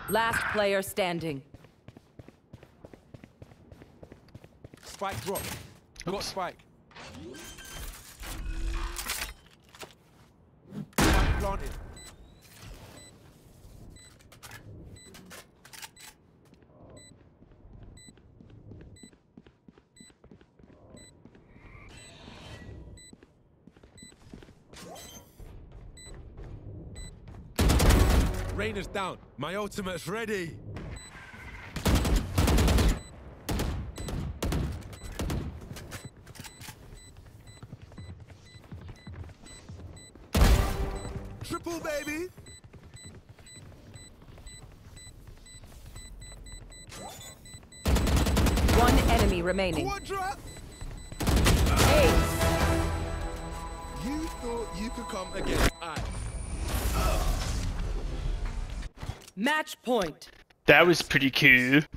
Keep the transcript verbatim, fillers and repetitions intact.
Last player standing. Spike drop. Got spike. Spike planted. Rainer's down. My ultimate's ready. Triple, baby. One enemy remaining. Quadra. Ace. You thought you could come against I. Match point. That was pretty cool.